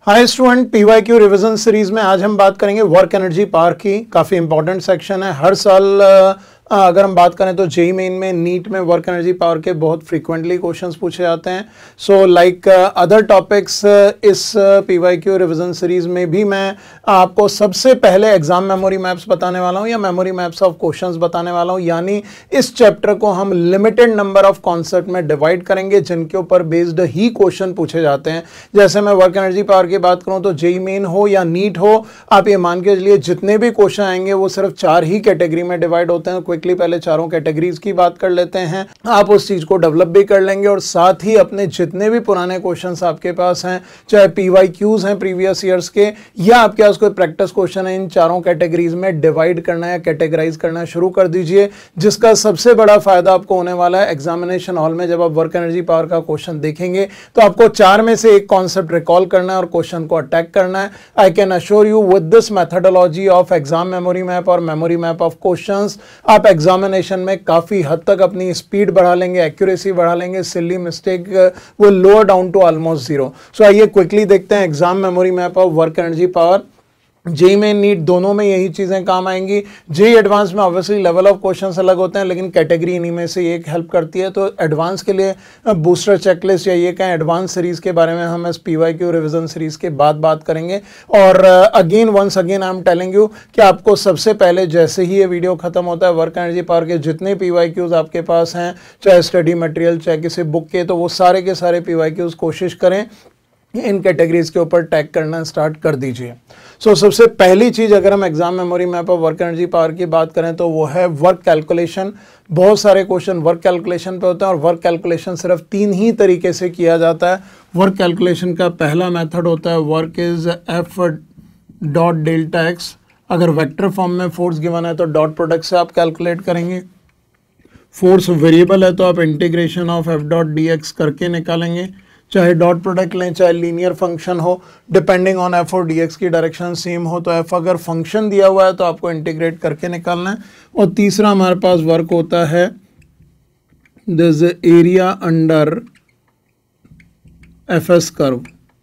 हाय student, PYQ revision series में आज हम बात करेंगे वर्क एनर्जी पावर की। काफ़ी इंपॉर्टेंट सेक्शन है। हर साल अगर हम बात करें तो जेईई मेन में, नीट में वर्क एनर्जी पावर के बहुत फ्रीक्वेंटली क्वेश्चंस पूछे जाते हैं। सो लाइक अदर टॉपिक्स, इस पीवाईक्यू रिवीजन सीरीज में भी मैं आपको सबसे पहले एग्जाम मेमोरी मैप्स बताने वाला हूं या मेमोरी मैप्स ऑफ क्वेश्चंस बताने वाला हूं। यानी इस चैप्टर को हम लिमिटेड नंबर ऑफ कॉन्सेप्ट में डिवाइड करेंगे जिनके ऊपर बेस्ड ही क्वेश्चन पूछे जाते हैं। जैसे मैं वर्क एनर्जी पावर की बात करूं तो जेईई मेन हो या नीट हो, आप ये मान के चलिए जितने भी क्वेश्चन आएंगे वो सिर्फ 4 ही कैटेगरी में डिवाइड होते हैं। क्विकली पहले चारों कैटेगरीज की बात कर लेते हैं, आप उस चीज को डेवलप भी कर लेंगे और साथ ही अपने जितने भी पुराने क्वेश्चंस आपके पास हैं, चाहे पीवाईक्यूज हैं प्रीवियस ईयर्स के या आपके पास कोई प्रैक्टिस क्वेश्चन है, इन चारों कैटेगरीज में डिवाइड करना या कैटेगराइज करना शुरू कर दीजिए। जिसका सबसे बड़ा फायदा आपको होने वाला है एग्जामिनेशन हॉल में। जब आप वर्क एनर्जी पावर का क्वेश्चन देखेंगे तो आपको 4 में से एक कॉन्सेप्ट रिकॉल करना है और क्वेश्चन को अटैक करना है। I can assure you with this methodology of exam memory map और मेमोरी मैप ऑफ क्वेश्चंस, आप एग्जामिनेशन में काफी हद तक अपनी स्पीड बढ़ा लेंगे, एक्यूरेसी बढ़ा लेंगे, silly mistake will lower down to almost zero. So आइए क्विकली देखते हैं exam memory map of work energy power. JEE में, नीट दोनों में यही चीजें काम आएंगी। जेईई एडवांस में ऑब्वियसली लेवल ऑफ क्वेश्चंस अलग होते हैं, लेकिन कैटेगरी इन्हीं में से एक हेल्प करती है। तो एडवांस के लिए बूस्टर चेकलिस्ट या ये कहें एडवांस सीरीज के बारे में हम इस पीवाईक्यू रिवीजन सीरीज के बाद बात करेंगे। और again once again I am telling you कि आपको सबसे पहले जैसे ही ये वीडियो खत्म होता है, वर्क एनर्जी पावर के जितने पीवाईक्यूज आपके पास हैं, चाहे स्टडी मटेरियल चाहे किसी बुक के, तो वो सारे के सारे पीवाईक्यूज कोशिश करें इन कैटेगरीज के ऊपर टैग करना स्टार्ट कर दीजिए। सो सबसे पहली चीज अगर हम exam memory map of work energy power की बात करें तो वो है वर्क कैलकुलेशन। बहुत सारे क्वेश्चन वर्क कैलकुलेशन पे होते हैं और वर्क कैलकुलेशन सिर्फ 3 ही तरीके से किया जाता है। वर्क कैलकुलेशन का पहला मेथड होता है work is F dot delta x. अगर वेक्टर फॉर्म में फोर्स गिवन है तो डॉट प्रोडक्ट से आप कैलकुलेट करेंगे। फोर्स वेरिएबल है तो आप integration of F dot d x करके निकालेंगे। चाहे डॉट प्रोडक्ट लें चाहे लीनियर फंक्शन हो, डिपेंडिंग ऑन एफ और डी एक्स की डायरेक्शन सेम हो तो एफ अगर फंक्शन दिया हुआ है तो आपको इंटीग्रेट करके निकालना है। और तीसरा हमारे पास वर्क होता है this area under F s curve.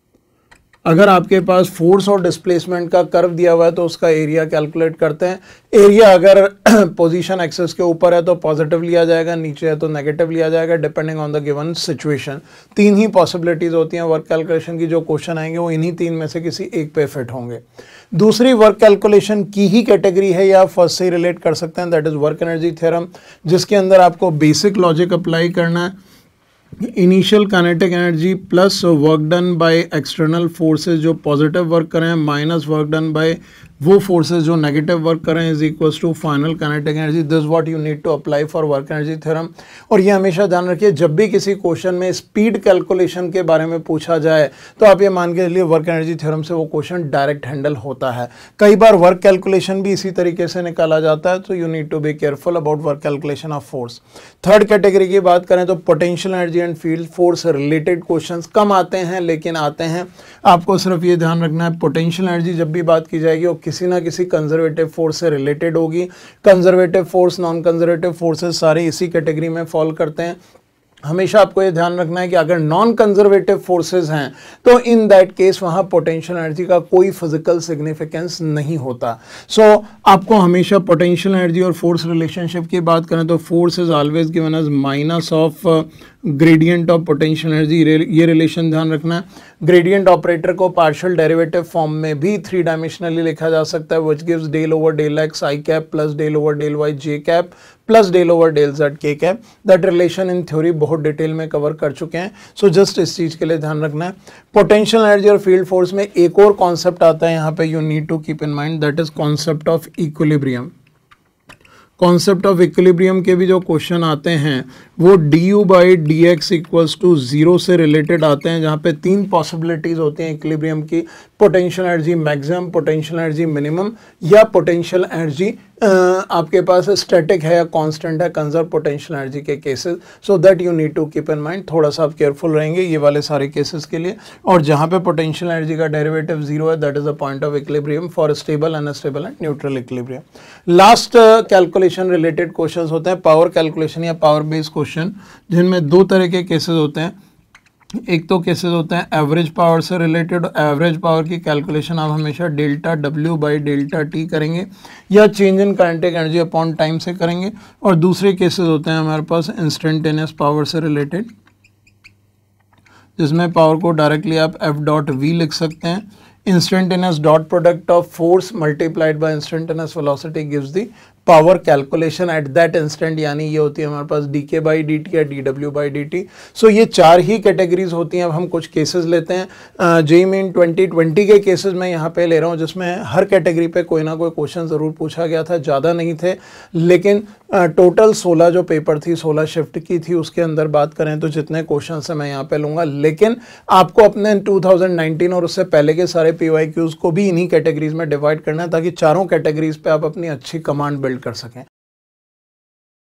अगर आपके पास फोर्स और डिस्प्लेसमेंट का कर्व दिया हुआ है तो उसका एरिया कैलकुलेट करते हैं। एरिया अगर पोजीशन एक्सेस के ऊपर है तो पॉजिटिव लिया जाएगा, नीचे है तो नेगेटिव लिया जाएगा, depending on the given situation. 3 ही पॉसिबिलिटीज होती हैं वर्क कैलकुलेशन की। जो क्वेश्चन आएंगे वो इन्हीं 3 में से किसी एक पे फिट होंगे। दूसरी वर्क कैलकुलेशन की ही कैटेगरी है या फर्स्ट से ही रिलेट कर सकते हैं, that is work energy theorem, जिसके अंदर आपको बेसिक लॉजिक अप्लाई करना है। Initial kinetic energy plus work done by external forces जो पॉजिटिव वर्क करें माइनस वर्क डन बाय वो फोर्सेस जो नेगेटिव वर्क करें is equals to final kinetic energy. This what you need to apply for work energy theorem. और ये हमेशा ध्यान रखिए, जब भी किसी क्वेश्चन में स्पीड कैलकुलेशन के बारे में पूछा जाए तो आप ये मान के चलिए वर्क एनर्जी थ्योरम से वो क्वेश्चन डायरेक्ट हैंडल होता है। कई बार वर्क कैलकुलेशन भी इसी तरीके से निकाला जाता है, तो you need to be careful about work calculation of force. Third category की बात करें तो potential energy and field force related questions कम आते हैं लेकिन आते हैं। आपको सिर्फ ये ध्यान रखना है, पोटेंशियल एनर्जी जब भी बात की जाएगी वो किसी ना किसी कंजर्वेटिव फोर्स से रिलेटेड होगी। Conservative force, non conservative forces सारे इसी कैटेगरी में फॉल करते हैं। हमेशा आपको ये ध्यान रखना है कि अगर नॉन कंजर्वेटिव फोर्सेस हैं तो इन दैट केस वहां पोटेंशियल एनर्जी का कोई फिजिकल सिग्निफिकेंस नहीं होता। सो आपको हमेशा पोटेंशियल एनर्जी और फोर्स रिलेशनशिप की बात करें तो force is always given as minus of gradient of potential energy. ये रिलेशन ध्यान रखना है। ग्रेडियंट ऑपरेटर को पार्शियल डेरिवेटिव फॉर्म में भी 3 डायमेंशनली लिखा जा सकता है, which gives del over del x i cap plus del over del Y j cap plus del over del z के cap. That relation in theory बहुत detail में कवर कर चुके हैं। सो जस्ट इस चीज के लिए ध्यान रखना है। पोटेंशियल एनर्जी और फील्ड फोर्स में एक और कॉन्सेप्ट आता है यहाँ पे, you need to keep in mind, that is concept of equilibrium. Concept of equilibrium के भी जो क्वेश्चन आते हैं वो du by d x equals to 0 से रिलेटेड आते हैं, जहाँ पे 3 पॉसिबिलिटीज होती हैं इक्विलिब्रियम की। Potential energy maximum, potential energy minimum या पोटेंशियल एनर्जी आपके पास स्टैटिक है या कांस्टेंट है, कंजर्व पोटेंशियल एनर्जी के cases. So that you need to keep in mind. थोड़ा सा आप केयरफुल रहेंगे ये वाले सारे केसेस के लिए। और जहाँ पे पोटेंशियल एनर्जी का डेरिवेटिव 0 है that is a point of equilibrium for stable, unstable and neutral equilibrium. Last calculation related question होते हैं पावर कैलकुलेशन या पावर बेस्ड क्वेश्चन, जिनमें 2 तरह के केसेस होते हैं। एक तो केसेस होते हैं एवरेज पावर से रिलेटेड, एवरेज पावर की कैलकुलेशन आप हमेशा डेल्टा डब्ल्यू बाई डेल्टा टी करेंगे या change in kinetic energy upon time से करेंगे। और दूसरे केसेस होते हैं हमारे पास इंस्टेंटेनियस पावर से रिलेटेड, जिसमें पावर को डायरेक्टली आप एफ डॉट वी लिख सकते हैं। Instantaneous dot product of force multiplied by instantaneous velocity gives the power calculation at that instant, यानी ये होती है हमारे पास d k by d t या डी डब्ल्यू बाई डी टी। सो ये चार ही कैटेगरीज होती हैं। अब हम कुछ केसेस लेते हैं। जेईई मेन 2020 के केसेस मैं यहाँ पे ले रहा हूँ, जिसमें हर कैटेगरी पे कोई ना कोई क्वेश्चन ज़रूर पूछा गया था, ज़्यादा नहीं थे, लेकिन टोटल 16 जो पेपर थी, 16 शिफ्ट की थी, उसके अंदर बात करें तो जितने क्वेश्चन है मैं यहाँ पे लूँगा। लेकिन आपको अपने 2019 और उससे पहले के सारे PYQs को भी इन्हीं कैटेगरीज में डिवाइड करना है, ताकि चारों कैटेगरीज पे आप अपनी अच्छी कमांड बिल्ड कर सकें।